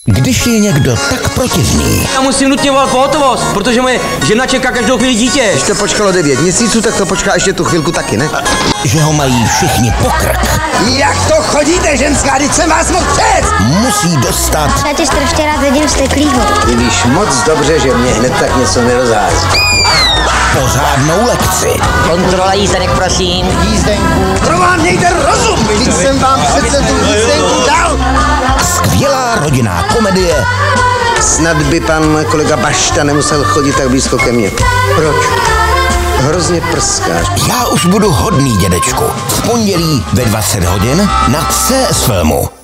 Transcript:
Když je někdo tak protivný. Já musím nutně volat pohotovost, protože moje žena čeká každou chvíli dítě. Když to počkalo 9 měsíců, tak to počká ještě tu chvilku taky, ne? Že ho mají všichni pokrk. Jak to chodíte, ženská, teď jsem vás mohl přec! Musí dostat. Já tě strašně rád vidím steklýho. Ty víš moc dobře, že mě hned tak něco nerozhází. Pořádnou lekci. Kontrola jízdenek, prosím. Jízdenku. Pro vám nejde rozum, když jsem vám přece tu jízdenku dal. Skvělá rodinná komedie. Snad by pan kolega Bašta nemusel chodit tak blízko ke mně. Proč? Hrozně prskáš. Já už budu hodný, dědečku. V pondělí ve 20 hodin na CS Filmu.